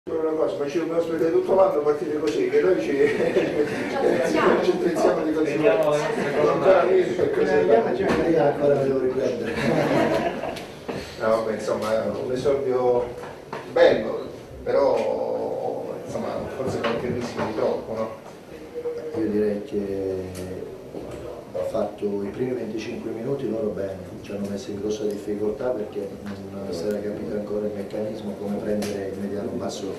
Una cosa, ma ci dobbiamo aspettare tutto l'anno a partire così, che noi ci attrezziamo di così. Ancora devo riprendere. No, vabbè, insomma, è un esordio bello, però insomma, forse qualche rischio di troppo, no? Io direi che ho fatto i primi 25 minuti loro bene, ci hanno messo in grossa difficoltà perché non si era capito ancora il meccanismo, come prendere il mediano basso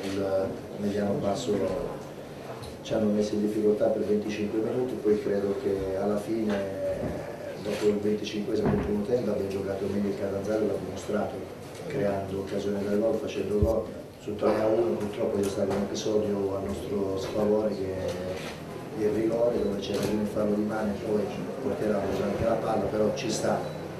loro. Ci hanno messo in difficoltà per 25 minuti, poi credo che alla fine, dopo il 25esimo del primo tempo, abbiamo giocato meglio. Il Catanzaro l'ha dimostrato, creando occasioni da gol, facendo gol. Su 3-1 purtroppo c'è stato un episodio a nostro sfavore che il rigore, dove c'era un fallo di mano e poi il portiere ha preso anche la palla, però ci sta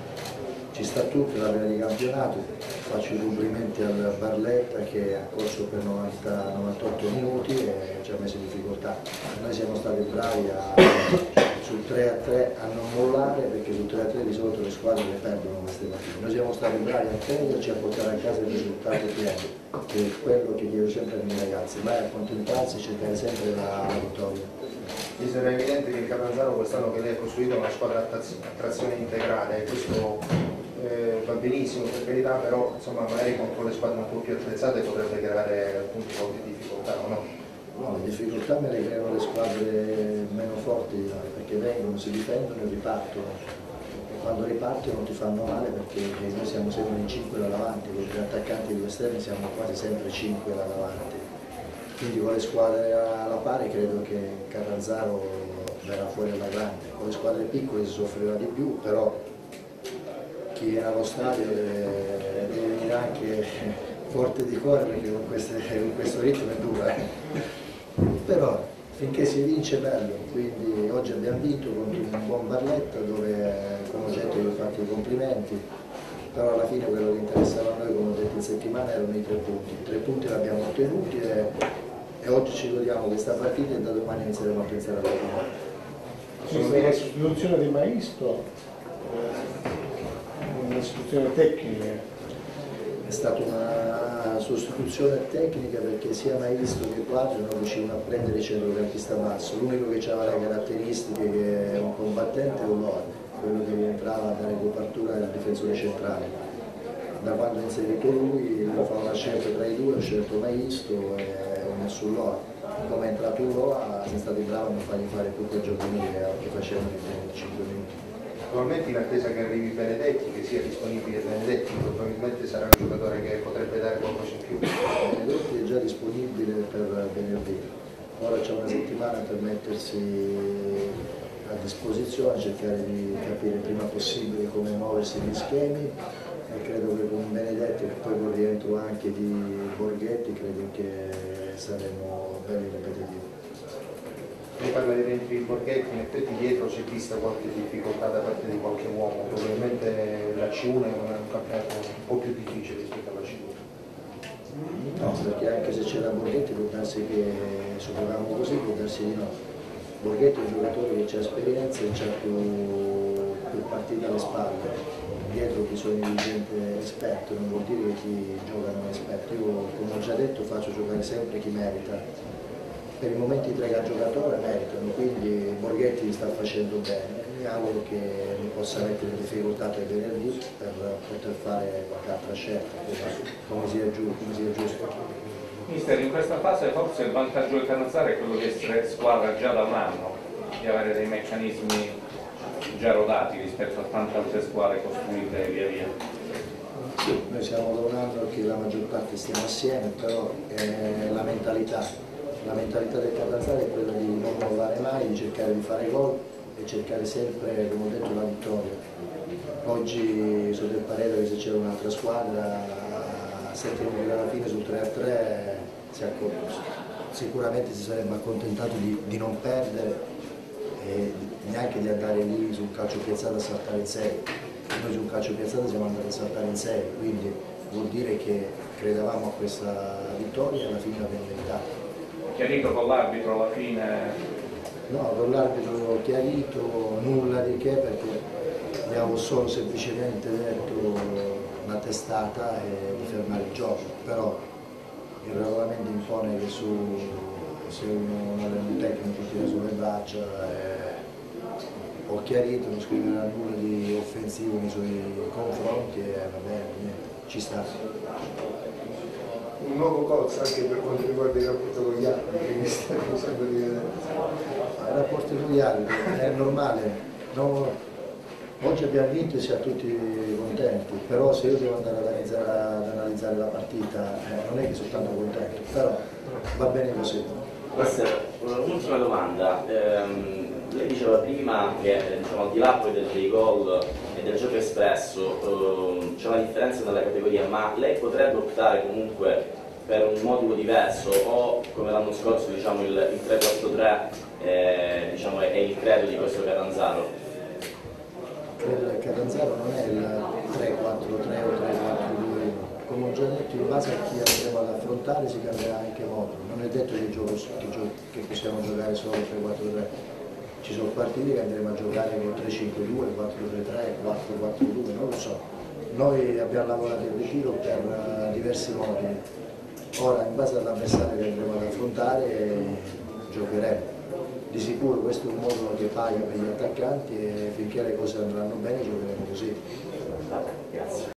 tutto, la fine di campionato. Faccio i complimenti al Barletta che ha corso per 90-98 minuti e ci ha messo in difficoltà. Noi siamo stati bravi sul 3-3 a non mollare, perché sul 3-3 di solito le squadre le perdono queste partite. Noi siamo stati bravi a tenderci, a portare a casa il risultato che è quello che chiedo sempre ai miei ragazzi, vai a accontentarsi e cercare sempre la vittoria. Mi sembra evidente che il Catanzaro quest'anno, che lei ha costruito una squadra a trazione integrale, questo va benissimo per carità, però insomma magari contro le squadre un po' più attrezzate potrebbe creare appunto qualche difficoltà, o no? No, le difficoltà me le creano le squadre meno forti, perché vengono, si difendono e ripartono. E quando ripartono ti fanno male, perché noi siamo sempre in 5 là davanti, con gli attaccanti di esterni siamo quasi sempre 5 là davanti. Quindi con le squadre alla pari credo che Catanzaro verrà fuori alla grande. Con le squadre piccole si soffrirà di più, però chi viene allo stadio deve venire anche forte di cuore, perché con questo ritmo è dura. Però finché si vince è bello, quindi oggi abbiamo vinto contro un buon Barletta dove, come ho detto, io ho fatto i complimenti, però alla fine quello che interessava a noi, come ho detto in settimana, erano i 3 punti. I 3 punti li abbiamo ottenuti e oggi ci godiamo questa partita e da domani inizieremo a pensare alla finale. La sostituzione di Maisto, una sostituzione tecnica. È stata una sostituzione tecnica perché sia Maisto che Quadri non riuscivano a prendere il centrocampista basso. L'unico che aveva le caratteristiche, che è un combattente, è Olor, quello che rientrava a dare copertura al difensore centrale. Da quando ha inserito lui, lo fa una scelta tra i due, ho scelto Maisto e ho messo Olor. Come è entrato Olor, siamo stati bravi a non fargli fare più quel gioconi che facevano nei 25 minuti. Attualmente in attesa che arrivi Benedetti, che sia disponibile Benedetti, probabilmente sarà un giocatore che potrebbe dare qualcosa in più. Benedetti è già disponibile per venerdì, ora c'è una settimana per mettersi a disposizione, cercare di capire il prima possibile come muoversi gli schemi e credo che con Benedetti e poi con il rientro anche di Borghetti credo che saremo belli competitivi. Lei parla dei rientri di Borghetti, in effetti dietro si è vista qualche difficoltà da parte di qualche uomo, probabilmente la C1 è un campionato un po' più difficile rispetto alla C2. No, perché anche se c'era Borghetti può darsi che se giocavamo così può darsi di no. Borghetti è un giocatore che ha esperienza e ha più partite alle spalle. Dietro bisogna di gente esperto, non vuol dire che chi gioca non è esperto. Io, come ho già detto, faccio giocare sempre chi merita. Per i momenti 3 che ha giocatore meritano, quindi Borghetti sta facendo bene. Mi auguro che mi possa mettere in difficoltà per venerdì per poter fare qualche altra scelta, come sia giusto. Mister, in questa fase forse il vantaggio del Catanzaro è quello di essere squadra già da un anno, di avere dei meccanismi già rodati rispetto a tante altre squadre costruite via via. Sì, noi siamo da un anno che la maggior parte stiamo assieme, però la mentalità del Catanzaro è quella di non mollare mai, di cercare di fare gol e cercare sempre, come ho detto, la vittoria. Oggi sono del parere che se c'era un'altra squadra a 7 minuti dalla fine sul 3-3 sicuramente si sarebbe accontentato di non perdere e neanche di andare lì sul calcio piazzato a saltare in 6. Noi sul calcio piazzato siamo andati a saltare in 6, quindi vuol dire che credevamo a questa vittoria e alla fine l'abbiamo meritata. Chiarito con l'arbitro alla fine? No, con l'arbitro chiarito, nulla di che, perché abbiamo solo semplicemente detto una testata e di fermare il gioco, però il regolamento impone che se un tecnico tira sulle braccia ho chiarito, non scriverà nulla di offensivo nei suoi confronti e va bene, ci sta. Un nuovo coach anche per quanto riguarda il rapporto con gli altri, che mi sta facendo di vedere. I rapporti con gli altri è normale, oggi abbiamo vinto e siamo tutti contenti, però se io devo andare ad analizzare la partita non è che sono tanto contento, però va bene così. Questa è un'ultima domanda. Lei diceva prima che diciamo, al di là poi dei gol e del gioco espresso c'è una differenza nella categoria, ma lei potrebbe optare comunque per un modulo diverso o come l'anno scorso diciamo, il 3-4-3 diciamo, è il credo di questo Catanzaro? Il Catanzaro non è il 3-4-3 o 3-4-2, come ho già detto, in base a chi andremo ad affrontare si cambierà anche modo, non è detto che possiamo giocare solo 3-4-3. Ci sono partiti che andremo a giocare con 3-5-2, 4-3-3, 4-4-2, non lo so. Noi abbiamo lavorato in ritiro per diversi moduli. Ora, in base all'avversario che andremo ad affrontare, giocheremo. Di sicuro questo è un modulo che paga per gli attaccanti e finché le cose andranno bene giocheremo così. Grazie.